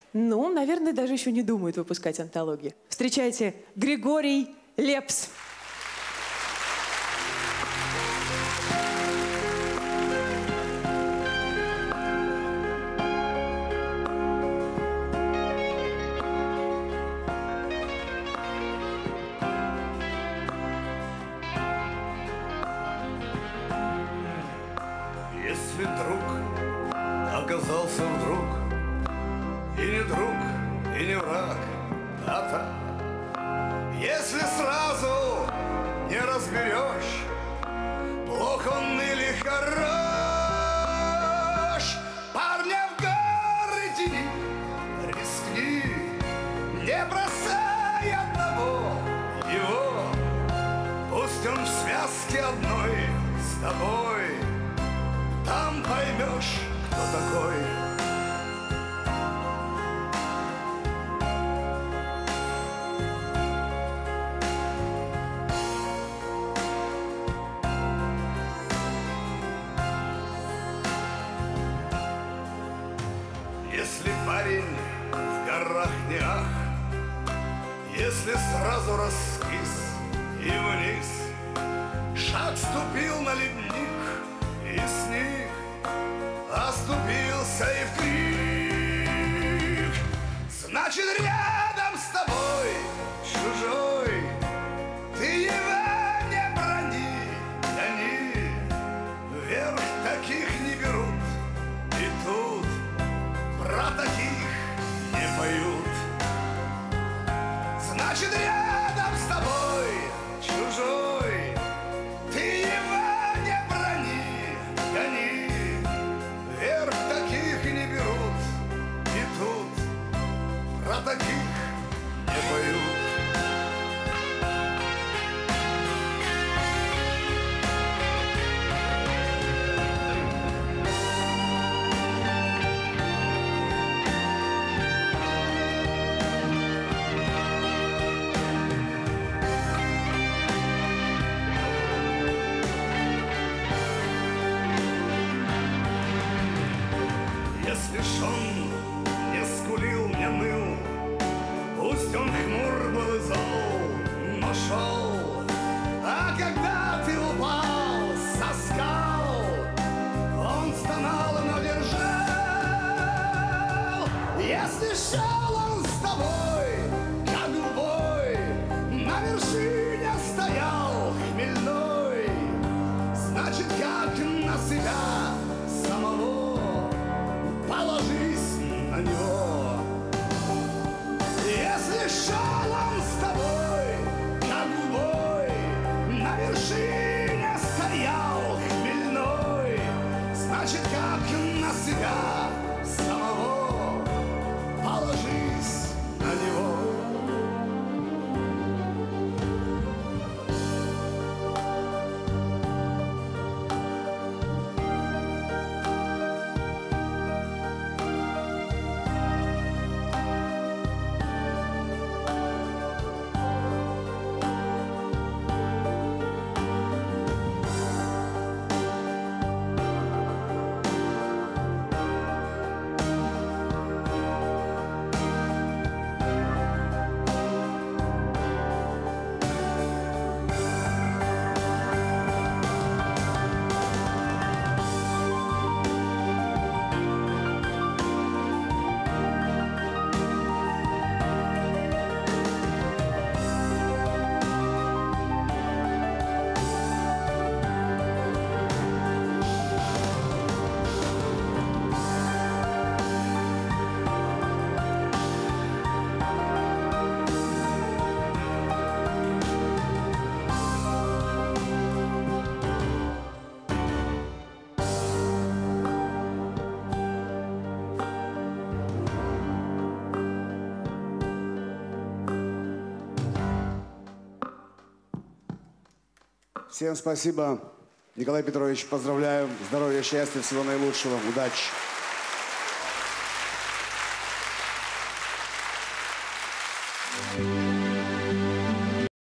Ну, наверное, даже еще не думают выпускать антологии. Встречайте, Григорий Лепс. Если друг оказался вдруг и не друг, и не враг, а так, если сразу не разберешь, плох он или хорош, парня в горы тяни, рискни, не бросай одного его, пусть он в связке одной с тобой. Там поймешь, кто такой. Если парень в горах не ах, если сразу раскис и вниз, шаг ступил на ледник и сник, оступился и в крик. Значит, рядом с тобой чужой, ты его не брони, гони, вверх таких не берут, и тут про таких не поют. Значит, рядом с тобой чужой, ты его не брони, гони, вверх таких не берут, и тут про таких не поют. Если ж он не скулил, не ныл, пусть он хмур был и зол, но шел. А когда ты упал со скал, он стонал, но держал. Если шел он с тобой, как в бой, на вершине стоял хмельной, значит, как на себя самого положись на него. Если шел он с тобой, как в бой, на вершине стоял хмельной, значит, как на себя самого положись на него. Всем спасибо. Николай Петрович, поздравляю. Здоровья, счастья, всего наилучшего. Удачи.